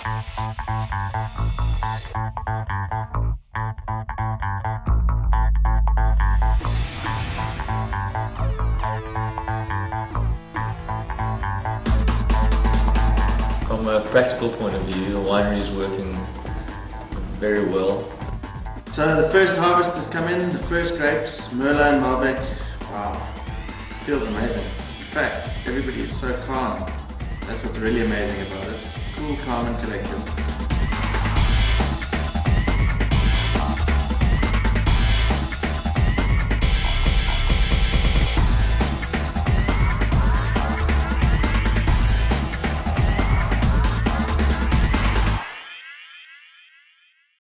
From a practical point of view, the winery is working very well. So the first harvest has come in, the first grapes, Merlot and Malbec. Wow, feels amazing. In fact, everybody is so calm. That's what's really amazing about it. Cool, calm and collected.